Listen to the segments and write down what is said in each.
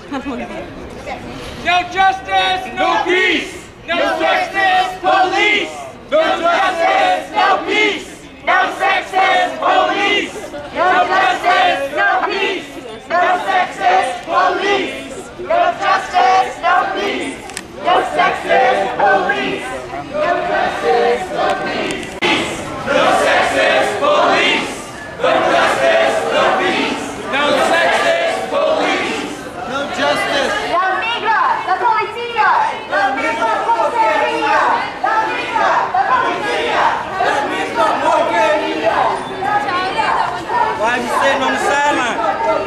No justice, no peace. No sexist police. No justice, no peace. No sexist police. No justice, no peace. No sexist police. No justice, no peace. No sexist police. No justice, no peace. No sexist police. No justice, no peace. No sexist police. No justice. La migra, la policía. La misma porquería. La migra, la policía. La misma porquería. Why are you sitting on the sideline?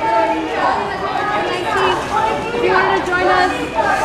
If you wanted to join us.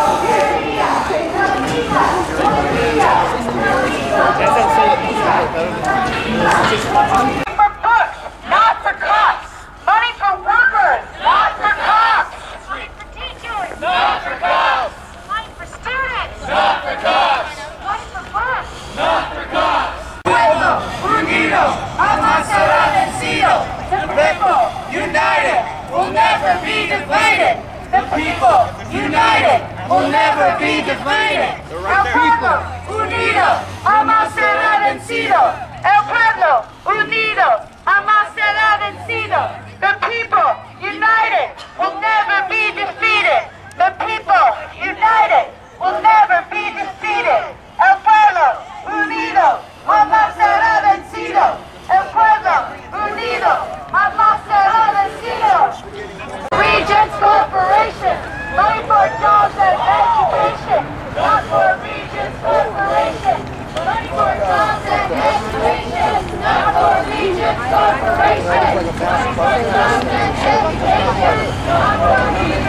For books, not for cops. Money for workers, not for cops. Money for teachers, Not for cops. money for students, Not for cops. money for books. Not for cops. Pueblo unido, jamás será vencido. The people united will never be divided. The people united will never be divided. El pueblo unido, jamás será vencido. El pueblo unido, jamás será vencido. The people united will never be defeated. The people united will never be defeated. El pueblo unido, jamás será vencido. El pueblo unido, jamás será vencido. Regents Corporation, money for jobs and education, not for Regents Corporation. Money for jobs and education, not for Regents Corporation. Money for jobs and education, not for Regents